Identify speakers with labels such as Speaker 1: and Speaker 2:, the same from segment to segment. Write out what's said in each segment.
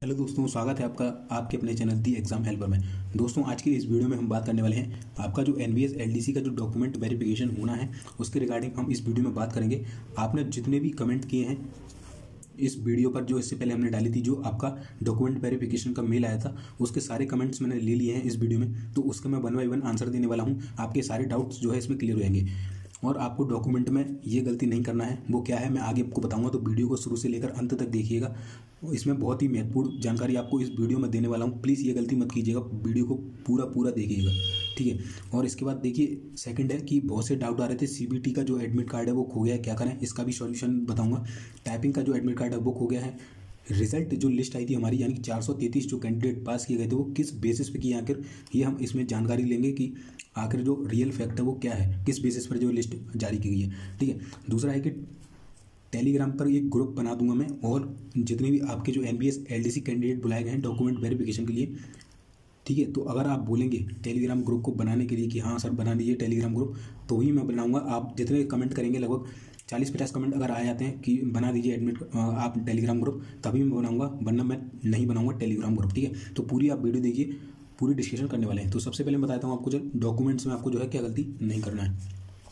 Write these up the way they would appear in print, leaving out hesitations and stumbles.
Speaker 1: Hello दोस्तों, स्वागत है आपका आपके अपने चैनल दी एग्जाम हेल्पर में। दोस्तों, आज की इस वीडियो में हम बात करने वाले हैं आपका जो एनवीएस एलडीसी का जो डॉक्यूमेंट वेरिफिकेशन होना है उसके रिगार्डिंग हम इस वीडियो में बात करेंगे। आपने जितने भी कमेंट किए हैं इस वीडियो पर, जो इससे पहले हमने डाली थी, जो आपका डॉक्यूमेंट वेरिफिकेशन का मेल आया था, उसके सारे कमेंट्स मैंने ले लिए हैं इस वीडियो में। तो उसका मैं 1 बाय 1 आंसर देने वाला हूँ। आपके सारे डाउट्स जो है इसमें क्लियर हो जाएंगे और आपको डॉक्यूमेंट में ये गलती नहीं करना है। वो क्या है मैं आगे आपको बताऊंगा, तो वीडियो को शुरू से लेकर अंत तक देखिएगा। इसमें बहुत ही महत्वपूर्ण जानकारी आपको इस वीडियो में देने वाला हूँ। प्लीज़ ये गलती मत कीजिएगा, वीडियो को पूरा देखिएगा, ठीक है। और इसके बाद देखिए, सेकंड है कि बहुत से डाउट आ रहे थे सीबीटी का जो एडमिट कार्ड है वो खो गया है, क्या करें, इसका भी सॉल्यूशन बताऊंगा। टाइपिंग का जो एडमिट कार्ड है वो खो गया है। रिजल्ट जो लिस्ट आई थी हमारी, यानी कि 433 जो कैंडिडेट पास किए गए थे वो किस बेसिस पे किए, आखिर ये हम इसमें जानकारी लेंगे कि आखिर जो रियल फैक्ट है वो क्या है, किस बेसिस पर जो लिस्ट जारी की गई है, ठीक है। दूसरा है कि टेलीग्राम पर एक ग्रुप बना दूंगा मैं, और जितने भी आपके जो एनवीएस एलडीसी कैंडिडेट बुलाए गए हैं डॉक्यूमेंट वेरिफिकेशन के लिए, ठीक है, तो अगर आप बोलेंगे टेलीग्राम ग्रुप को बनाने के लिए कि हाँ सर बना दीजिए टेलीग्राम ग्रुप, तो ही मैं बनाऊंगा। आप जितने कमेंट करेंगे, लगभग 40-50 कमेंट अगर आ जाते हैं कि बना दीजिए एडमिट आप टेलीग्राम ग्रुप, तभी मैं बनाऊंगा, वरना मैं नहीं बनाऊंगा टेलीग्राम ग्रुप, ठीक है। तो पूरी आप वीडियो देखिए, पूरी डिस्कशन करने वाले हैं। तो सबसे पहले मैं बताता हूँ आपको, जो डॉक्यूमेंट्स में आपको जो है क्या गलती नहीं करना है।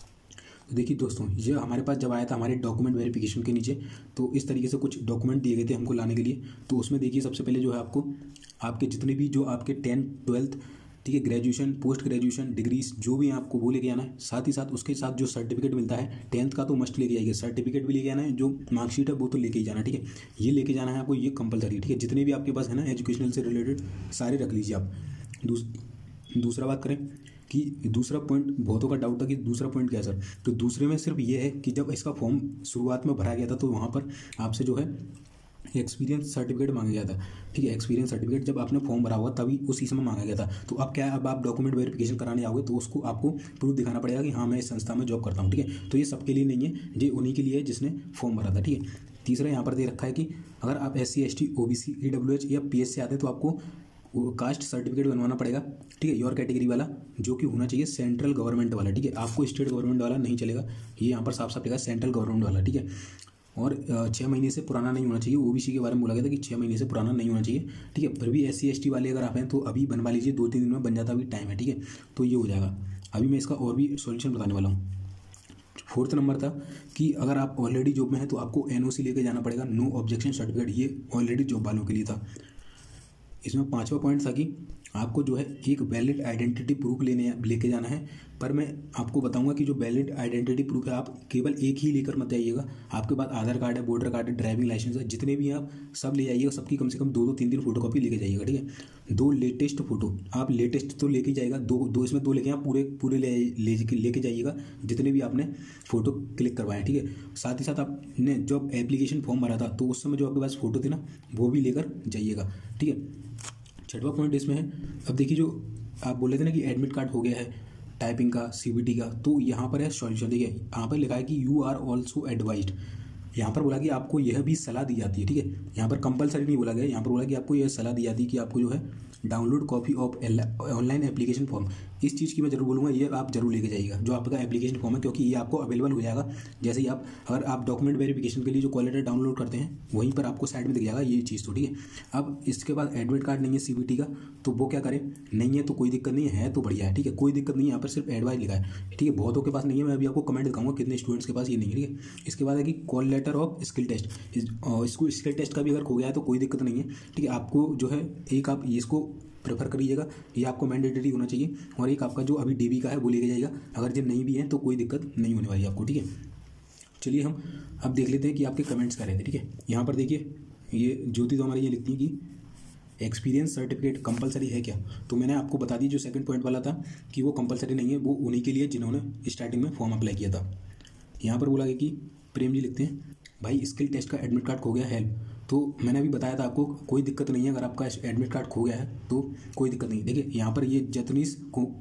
Speaker 1: तो देखिए दोस्तों, ये हमारे पास जब आया था हमारे डॉक्यूमेंट वेरिफिकेशन के नीचे, तो इस तरीके से कुछ डॉक्यूमेंट दिए गए थे हमको लाने के लिए। तो उसमें देखिए, सबसे पहले जो है आपको आपके जितने भी जो आपके 10th 12th, ठीक है, ग्रेजुएशन, पोस्ट ग्रेजुएशन, डिग्रीज जो भी आपको वो लेके आना है। साथ ही साथ उसके साथ जो सर्टिफिकेट मिलता है 10th का तो मस्ट लेके आइए, सर्टिफिकेट भी लेके आना है, जो मार्कशीट है वो तो लेके ही जाना है, ठीक है। ये लेके जाना है आपको, ये कंपलसरी, ठीक है। जितने भी आपके पास है ना एजुकेशनल से रिलेटेड, सारे रख लीजिए आप। दूसरा बात करें कि दूसरा पॉइंट, बहुतों का डाउट था कि दूसरा पॉइंट क्या है सर, तो दूसरे में सिर्फ ये है कि जब इसका फॉर्म शुरुआत में भरा गया था तो वहाँ पर आपसे जो है एक्सपीरियंस सर्टिफिकेट मांगा गया था, ठीक है। एक्सपीरियंस सर्टिफिकेट जब आपने फॉर्म भरा हुआ तभी उसी समय मांगा गया था। तो अब क्या है, अब आप डॉक्यूमेंट वेरिफिकेशन कराने आओगे तो उसको आपको प्रूफ दिखाना पड़ेगा कि हाँ मैं इस संस्था में जॉब करता हूँ, ठीक है। तो ये सबके लिए नहीं है, ये उन्हीं के लिए है जिसने फॉर्म भरा था, ठीक है। तीसरा यहाँ पर दे रखा है कि अगर आप SC ST OBC EWH या PS से आते हैं तो आपको कास्ट सर्टिफिकेट बनवाना पड़ेगा, ठीक है, योर कैटेगरी वाला, जो कि होना चाहिए सेंट्रल गवर्नमेंट वाला, ठीक है। आपको स्टेट गवर्नमेंट वाला नहीं चलेगा, ये यहाँ पर साफ साफ लिखा है सेंट्रल गवर्नमेंट वाला, ठीक है। और 6 महीने से पुराना नहीं होना चाहिए। OBC के बारे में बोला गया था कि 6 महीने से पुराना नहीं होना चाहिए, ठीक है। फिर भी SC ST वाले अगर आप हैं तो अभी बनवा लीजिए, 2-3 दिन में बन जाता, अभी टाइम है, ठीक है। तो ये हो जाएगा। अभी मैं इसका और भी सॉल्यूशन बताने वाला हूँ। फोर्थ नंबर था कि अगर आप ऑलरेडी जॉब में हैं तो आपको NOC लेके जाना पड़ेगा, नो ऑब्जेक्शन सर्टिफिकेट, ये ऑलरेडी जॉब वालों के लिए था। इसमें 5वां पॉइंट था कि आपको जो है एक वैलिड आइडेंटिटी प्रूफ लेके जाना है। पर मैं आपको बताऊंगा कि जो वैलिड आइडेंटिटी प्रूफ है आप केवल एक ही लेकर मत आइएगा। आपके पास आधार कार्ड है, वोटर कार्ड है, ड्राइविंग लाइसेंस है, जितने भी हैं आप सब ले जाइएगा। सबकी कम से कम 2-3 फोटो कॉपी लेके जाइएगा, ठीक है। 2 लेटेस्ट फोटो, आप लेटेस्ट तो लेके जाएगा, दो इसमें 2 लेके आप पूरे लेके जाइएगा, जितने भी आपने फोटो क्लिक करवाए, ठीक है। साथ ही साथ आपने जब एप्लीकेशन फॉर्म भरा था तो उस समय जो आपके पास फोटो थे ना, वो भी लेकर जाइएगा, ठीक है। 6वां पॉइंट इसमें है, अब देखिए जो आप बोल रहे थे ना कि एडमिट कार्ड हो गया है टाइपिंग का, CBT का, तो यहाँ पर है सॉल्यूशन। देखिए यहाँ पर लिखा है कि यू आर ऑल्सो एडवाइज्ड, यहाँ पर बोला कि आपको यह भी सलाह दी जाती है, ठीक है। यहाँ पर कंपलसरी नहीं बोला गया, यहाँ पर बोला कि आपको यह सलाह दी जाती है कि आपको जो है download copy of online application form, इस चीज़ की मैं जरूर बोलूँगा, ये आप जरूर लेके जाइएगा जो आपका एप्लीकेशन फॉर्म है, क्योंकि ये आपको अवेलेबल हो जाएगा। जैसे ही आप अगर आप डॉक्यूमेंट वेरिफिकेशन के लिए जो कॉल लेटर डाउनलोड करते हैं वहीं पर आपको साइड में दिख जाएगा ये चीज़, तो ठीक है। अब इसके बाद एडमिट कार्ड नहीं है CBT का, तो वो क्या करें, नहीं है तो कोई दिक्कत नहीं है तो बढ़िया है, ठीक है, कोई दिक्कत नहीं है। यहाँ पर सिर्फ एडवाइस लिखा है, ठीक है। बहुतों के पास नहीं है, मैं अभी आपको कमेंट दिखाऊंगा कितने स्टूडेंट्स के पास ये नहीं है, ठीक है। इसके बाद है कि call letter of skill test, इसको स्किल टेस्ट का भी अगर खो गया है तो कोई दिक्कत नहीं है, ठीक है। आपको जो है एक आप इसको प्रेफर करिएगा, ये आपको मैंडेटरी होना चाहिए, और एक आपका जो अभी DB का है वो लेके जाइएगा। अगर जब नहीं भी है तो कोई दिक्कत नहीं होने वाली आपको, ठीक है। चलिए हम अब देख लेते हैं कि आपके कमेंट्स क्या रहते हैं, ठीक है। यहाँ पर देखिए, ये ज्योति तो हमारी ये लिखती है कि एक्सपीरियंस सर्टिफिकेट कंपलसरी है क्या, तो मैंने आपको बता दी जो सेकंड पॉइंट वाला था कि वो कंपलसरी नहीं है, वो उन्हीं के लिए जिन्होंने स्टार्टिंग में फॉर्म अप्लाई किया था। यहाँ पर बोला गया कि प्रेम जी लिखते हैं, भाई स्किल टेस्ट का एडमिट कार्ड खो गया, हेल्प। तो मैंने अभी बताया था आपको, कोई दिक्कत नहीं है, अगर आपका एडमिट कार्ड खो गया है तो कोई दिक्कत नहीं। देखिए यहाँ पर ये जतनीस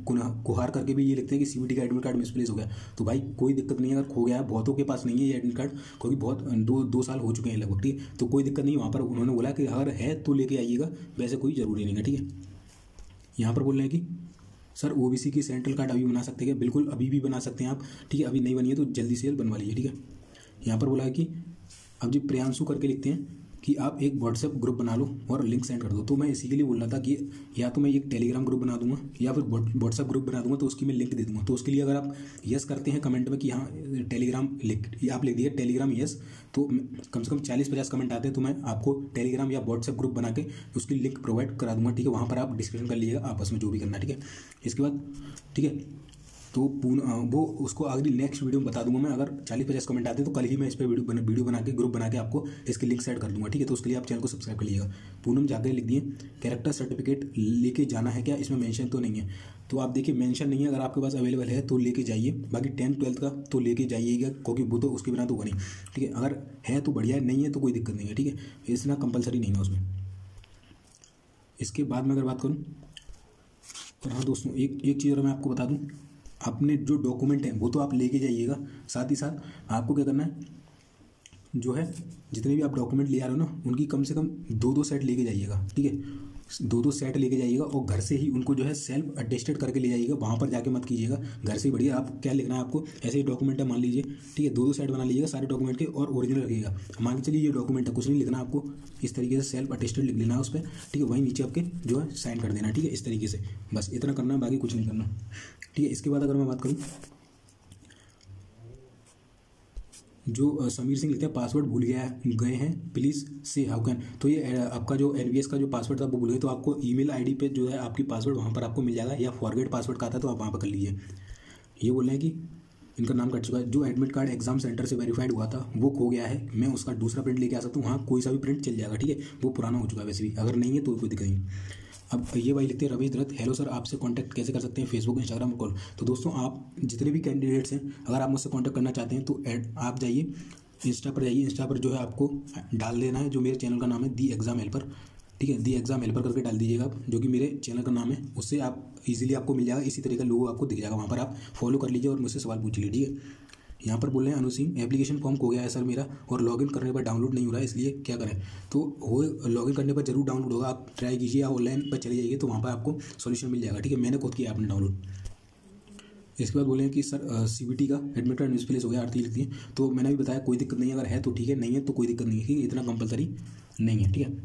Speaker 1: कुहार करके भी ये लिखते हैं कि CBT का एडमिट कार्ड मिसप्लेस हो गया, तो भाई कोई दिक्कत नहीं है, अगर खो गया है, बहुतों के पास नहीं है ये एडमिट कार्ड, क्योंकि बहुत 2 साल हो चुके हैं लगभग, ठीक है। तो कोई दिक्कत नहीं, वहाँ पर उन्होंने बोला कि अगर है तो लेके आइएगा, वैसे कोई ज़रूरी नहीं है, ठीक है। यहाँ पर बोल रहे हैं कि सर OBC की सेंट्रल कार्ड अभी बना सकते हैं, बिल्कुल अभी भी बना सकते हैं आप, ठीक है। अभी नहीं बनी है तो जल्दी से बनवा लीजिए, ठीक है। यहाँ पर बोला है कि अब जो प्रियांशु करके लिखते हैं कि आप एक व्हाट्सएप ग्रुप बना लो और लिंक सेंड कर दो। तो मैं इसी के लिए बोल रहा था कि या तो मैं एक टेलीग्राम ग्रुप बना दूंगा या फिर व्हाट्सएप ग्रुप बना दूंगा, तो उसकी मैं लिंक दे दूंगा। तो उसके लिए अगर आप यस करते हैं कमेंट में कि हाँ टेलीग्राम आप लिख दिए टेलीग्राम यस, तो कम से कम 40-50 कमेंट आते हैं तो मैं आपको टेलीग्राम या व्हाट्सएप ग्रुप बना के उसकी लिंक प्रोवाइड करा दूंगा। ठीक है, वहाँ पर आप डिस्कशन कर लीजिएगा आपस में जो भी करना है। ठीक है, इसके बाद ठीक है तो वो उसको अगली नेक्स्ट वीडियो में बता दूंगा मैं। अगर 40-50 कमेंट आते हैं तो कल ही मैं इस पर वीडियो बना के ग्रुप बना के आपको इसकी लिंक सेंड कर दूंगा। ठीक है, तो उसके लिए आप चैनल को सब्सक्राइब कर लीजिएगा। पूनम जाकर लिख दिए कैरेक्टर सर्टिफिकेट लेके जाना है क्या, इसमें मेंशन तो नहीं है। तो आप देखिए मेंशन नहीं है, अगर आपके पास अवेलेबल है तो लेके जाइए, बाकी 10th-12th का तो लेके जाइएगा क्योंकि वो तो उसके बिना तो होगा नहीं। ठीक है, अगर है तो बढ़िया है, नहीं है तो कोई दिक्कत नहीं है। ठीक है, इतना कंपलसरी नहीं है उसमें। इसके बाद में अगर बात करूँ और हाँ दोस्तों एक चीज़ और मैं आपको बता दूँ, अपने जो डॉक्यूमेंट हैं वो तो आप लेके जाइएगा, साथ ही साथ आपको क्या करना है, जो है जितने भी आप डॉक्यूमेंट ले आ रहे हो ना उनकी कम से कम 2-2 सेट लेके जाइएगा। ठीक है, 2-2 सेट लेके जाइएगा और घर से ही उनको जो है सेल्फ अटेस्टेड करके ले जाइएगा, वहाँ पर जाके मत कीजिएगा, घर से ही बढ़िया। आप क्या लिखना है आपको, ऐसे ही डॉक्यूमेंट है मान लीजिए, ठीक है 2-2 सेट बना लीजिएगा सारे डॉक्यूमेंट के और ओरिजिनल रखिएगा। मान के चलिए ये डॉक्यूमेंट है, कुछ नहीं लिखना आपको, इस तरीके से सेल्फ अटेस्टेड लिख लेना है उस पर। ठीक है, वहीं नीचे आपके जो है साइन कर देना। ठीक है, इस तरीके से बस इतना करना है, बाकी कुछ नहीं करना। ठीक है, इसके बाद अगर मैं बात करूँ, जो समीर सिंह लिखते हैं पासवर्ड भूल गए हैं प्लीज़ से हाउ कैन, तो ये आपका जो एनवीएस का जो पासवर्ड था वो भूल गए, तो आपको ईमेल आईडी पे जो है आपकी पासवर्ड वहाँ पर आपको मिल जाएगा, या फॉरगेट पासवर्ड का आता है तो आप वहाँ पर कर लीजिए। ये बोल रहे हैं कि इनका नाम कट चुका है, जो एडमिट कार्ड एग्जाम सेंटर से वेरीफाइड हुआ था वो खो गया है, मैं उसका दूसरा प्रिंट लेके आ सकता हूँ। हाँ कोई सा भी प्रिंट चल जाएगा। ठीक है, वो पुराना हो चुका है वैसे भी, अगर नहीं है तो कोई दिक्कत नहीं। अब ये भाई लिखते हैं रवीश दत्त, हेलो सर आपसे कांटेक्ट कैसे कर सकते हैं, फेसबुक इंस्टाग्राम कॉल। तो दोस्तों आप जितने भी कैंडिडेट्स हैं अगर आप मुझसे कांटेक्ट करना चाहते हैं तो आप जाइए इंस्टा पर, जाइए इंस्टा पर जो है आपको डाल देना है, जो मेरे चैनल का नाम है दी एग्ज़ाम हेल्पर। ठीक है, दी एग्ज़ाम हेल्पर करके डाल दीजिएगा आप, जो कि मेरे चैनल का नाम है, उससे आप इजीली आपको मिल जाएगा, इसी तरीके का लोगो आपको दिख जाएगा, वहाँ पर आप फॉलो कर लीजिए और मुझसे सवाल पूछ लीजिए। ठीक है, यहाँ पर बोल रहे हैं अनुसिंह एप्लीकेशन फॉर्म खो गया है सर मेरा और लॉगिन करने पर डाउनलोड नहीं हो रहा है, इसलिए क्या करें। तो हो लॉगिन करने पर जरूर डाउनलोड होगा, आप ट्राई कीजिए, आप ऑनलाइन पर चले जाइए तो वहाँ पर आपको सॉल्यूशन मिल जाएगा। ठीक है, मैंने खुद किया आपने डाउनलोड। इसके बाद बोले कि सर सीबीटी का एडमिट कार्ड मिसप्लेस हो गया, आरती लिखती है, तो मैंने भी बताया कोई दिक्कत नहीं है, अगर है तो ठीक है, नहीं है तो कोई दिक्कत नहीं है, इतना कंपलसरी नहीं है। ठीक है,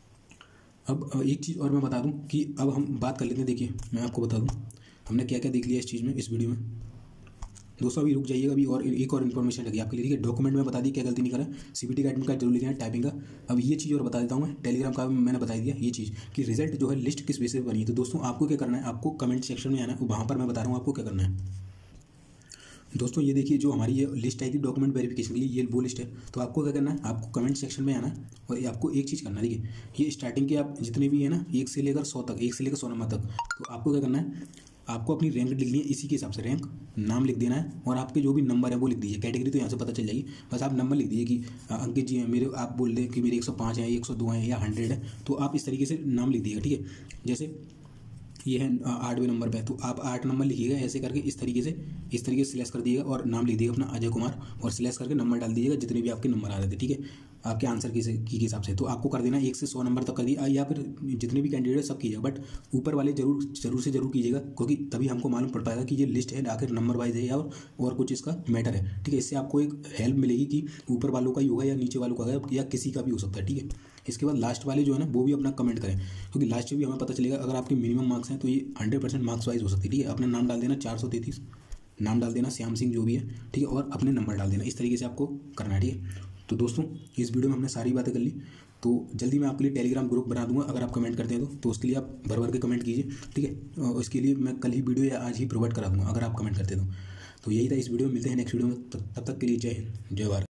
Speaker 1: अब एक चीज़ और मैं बता दूं कि अब हम बात कर लेते हैं। देखिए मैं आपको बता दूं हमने क्या क्या देख लिया इस चीज़ में, इस वीडियो में। दोस्तों अभी रुक जाइएगा, अभी और एक और इन्फॉर्मेशन लगी आपके लिए। ठीक है, डॉक्यूमेंट में बता दी क्या गलती नहीं करा, सीबीटी का एडमिट कार्ड जरूर लिखना है, टाइपिंग का। अब ये चीज़ और बता देता हूँ मैं, टेलीग्राम का मैंने बता दिया ये चीज़ कि रिजल्ट जो है लिस्ट किस बेसिस पर बनी है। तो दोस्तों आपको क्या करना है, आपको कमेंट सेक्शन में आना है, वहाँ पर मैं बता रहा हूँ आपको क्या करना है। दोस्तों ये देखिए जो हमारी ये लिस्ट आई थी डॉक्यूमेंट वेरिफिकेशन के लिए, ये वो लिस्ट है। तो आपको क्या करना है, आपको कमेंट सेक्शन में आना है और आपको एक चीज़ करना है। देखिए ये स्टार्टिंग के आप जितने भी है ना 1 से लेकर 100 तक, 1 से लेकर 100 नंबर तक, तो आपको क्या करना है, आपको अपनी रैंक लिखनी है, इसी के हिसाब से रैंक नाम लिख देना है और आपके जो भी नंबर है वो लिख दीजिए। कैटेगरी तो यहाँ से पता चल जाएगी, बस आप नंबर लिख दीजिए कि अंकित जी हैं मेरे, आप बोल दें कि मेरे 105 हैं, 102 हैं या 100 है, तो आप इस तरीके से नाम लिख दीजिएगा। ठीक है, जैसे ये है 8वें नंबर पे, तो आप 8 नंबर लिखिएगा, ऐसे करके इस तरीके से सिलेक्ट कर दीजिएगा और नाम लिख दीजिएगा अपना अजय कुमार और सिलेक्ट करके नंबर डाल दीजिएगा जितने भी आपके नंबर आ रहे थे। ठीक है, आपके आंसर के हिसाब से। तो आपको कर देना 1 से 100 नंबर तक कर दिया, या फिर जितने भी कैंडिडेट सब कीजिएगा, बट ऊपर वाले जरूर कीजिएगा, क्योंकि तभी हमको मालूम पड़ पाएगा कि ये लिस्ट है आखिर नंबर वाइज है या और कुछ इसका मैटर है। ठीक है, इससे आपको एक हेल्प मिलेगी कि ऊपर वालों का ही होगा या नीचे वालों का होगा या किसी का भी हो सकता है। ठीक है, इसके बाद लास्ट वाले जो है ना वो भी अपना कमेंट करें, क्योंकि लास्ट में भी हमें पता चलेगा अगर आपके मिनिमम मार्क्स हैं तो ये 100% मार्क्स वाइज हो सकती है। ठीक है, अपना नाम डाल देना 433 नाम डाल देना, श्याम सिंह जो भी है। ठीक है, और अपने नंबर डाल देना, इस तरीके से आपको करना है। ठीक है, तो दोस्तों इस वीडियो में हमने सारी बातें कर ली, तो जल्दी मैं आपके लिए टेलीग्राम ग्रुप बना दूंगा अगर आप कमेंट करते हैं तो उसके लिए आप भर के कमेंट कीजिए। ठीक है, और उसके लिए मैं कल ही वीडियो या आज ही प्रोवाइड करा दूंगा अगर आप कमेंट करते तो यही था इस वीडियो में। मिलते हैं नेक्स्ट वीडियो में, तब तक के लिए जय हिंद, जय भारत।